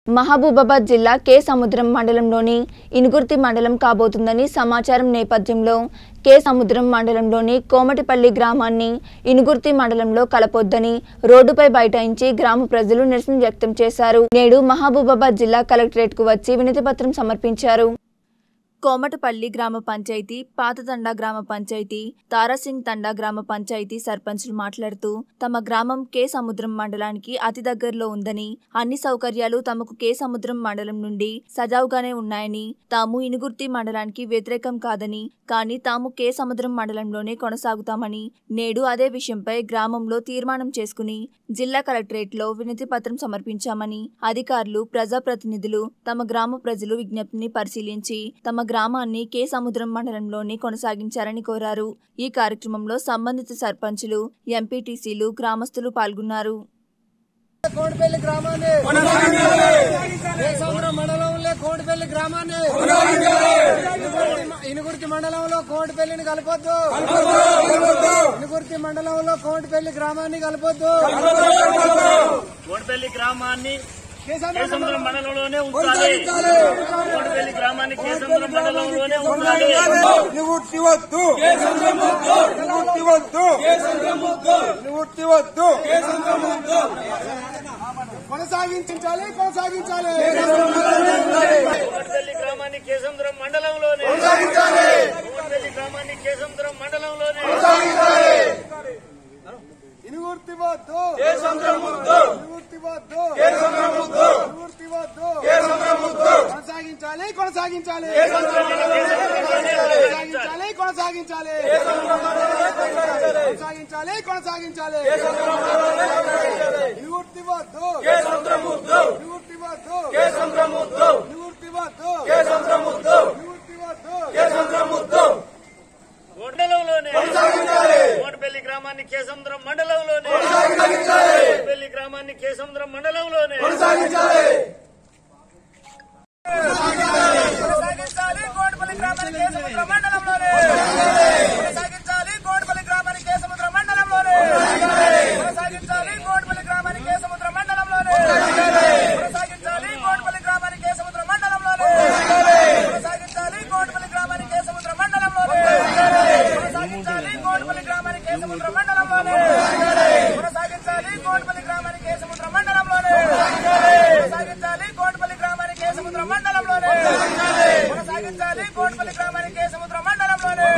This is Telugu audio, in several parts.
మహబూబాబాద్ జిల్లా కే సముద్రం మండలంలోని ఇనుగుర్తి మండలం కాబోతుందని సమాచారం నేపథ్యంలో కే సముద్రం మండలంలోని కోమటిపల్లి గ్రామాన్ని ఇనుగుర్తి మండలంలో కలపొద్దని రోడ్డుపై బైఠాయించి గ్రామ ప్రజలు నిరసన వ్యక్తం చేశారు. నేడు మహబూబాబాద్ జిల్లా కలెక్టరేట్ కు వచ్చి వినతిపత్రం సమర్పించారు. కోమటపల్లి గ్రామ పంచాయతీ, పాతతండా గ్రామ పంచాయతీ, తారాసింగ్ తండా గ్రామ పంచాయతీ సర్పంచ్లు మాట్లాడుతూ తమ గ్రామం కే సముద్రం మండలానికి అతి దగ్గరలో ఉందని, అన్ని సౌకర్యాలు తమకు కే సముద్రం మండలం నుండి సజావుగానే ఉన్నాయని, తాము ఇనుగుర్తి మండలానికి వ్యతిరేకం కాదని, కానీ తాము కే సముద్రం మండలంలోనే కొనసాగుతామని, నేడు అదే విషయంపై గ్రామంలో తీర్మానం చేసుకుని జిల్లా కలెక్టరేట్ లో వినతి పత్రం సమర్పించామని, అధికారులు, ప్రజాప్రతినిధులు తమ గ్రామ ప్రజలు విజ్ఞప్తిని పరిశీలించి తమ గ్రామాన్ని కే సముద్రం మండలంలోనే కొనసాగించాలని కోరారు. ఈ కార్యక్రమంలో సంబంధిత సర్పంచులు, ఎంపీటీసీలు, గ్రామస్తులు పాల్గొన్నారు. కోటిపల్లి గ్రామాన్ని మండలంలో కోటిపల్లి గ్రామాన్ని ఇనుగుర్తి మండలంలో కోటిపల్లిని కలపొద్దు. ఇనుగుర్తి మండలంలో కోటిపల్లి గ్రామాన్ని కలపొద్దు. కోటిపల్లి గ్రామాన్ని కేసముద్రం మండలంలోనే ఉంచాలి. కోటిపల్లి గ్రామాన్ని కేసముద్రం మండలంలోనే ఉంచాలి. నివృత్తి వద్దు, నివృత్తి వద్దు, నివృత్తి వద్దు, కొనసాగించాలి, కొనసాగించాలి. కోటిపల్లి గ్రామాన్ని కేసముద్రం మండలంలోనే, కోటిపల్లి గ్రామాన్ని కేసముద్రం మండలంలోనే నివృత్తి వద్దు, నివృత్తి వద్దు, నివృత్తి వద్దు, కొనసాగించాలి, కొనసాగించాలి, కొనసాగించాలి, కొనసాగించాలి, కొనసాగించాలి, నివృత్తి వద్దు, నివృత్తి వద్దు, నివృత్తి వద్దు, నివృత్తి వద్దు, మండలంలోనే కోటిపల్లి గ్రామాన్ని కేసముద్రం మండలంలోనే, కోటిపల్లి గ్రామాన్ని కేసముద్రం మండలంలోనే కొనసాగించాలి. కోటిపల్లి గ్రామాన్ని కేసముద్రం మండలంలోనే కొనసాగించాలి. కోటిపల్లి గ్రామాన్ని కేసముద్రం మండలంలోనే కొనసాగించాలి. కోటిపల్లి గ్రామాన్ని కేసముద్రం మండలంలోనే కొనసాగించాలి. కోటిపల్లి గ్రామాన్ని కేసముద్రం మండలంలోనే కొనసాగించాలి. కోటిపల్లి గ్రామాన్ని కేసముద్రం మండలంలోనే కొనసాగించాలి. కోటిపల్లి గ్రామాన్ని కేసముద్రం మండలంలోనే కొనసాగించాలి. కోటిపల్లి గ్రామాన్ని కేసముద్రం మండలంలోనే కొనసాగించాలి. కోటిపల్లి గ్రామాన్ని కేసముద్రం మండలంలోనే కొనసాగించాలి. కోటిపల్లి గ్రామాన్ని కేసముద్రం మండలంలోనే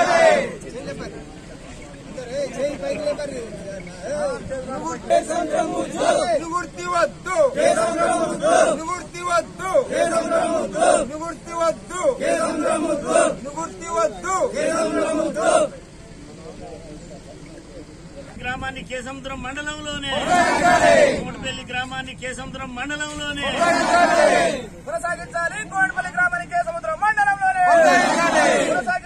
నివృత్తి వద్దు, నివృత్తి వద్దు, నివృత్తి వద్దు, నివృత్తి వద్దు, గ్రామాన్ని కేసముద్రం మండలంలోనే, కోటిపల్లి గ్రామాన్ని కేసముద్రం మండలంలోనే కొనసాగించాలి. కోటిపల్లి గ్రామాన్ని కేసముద్రం మండలంలోనే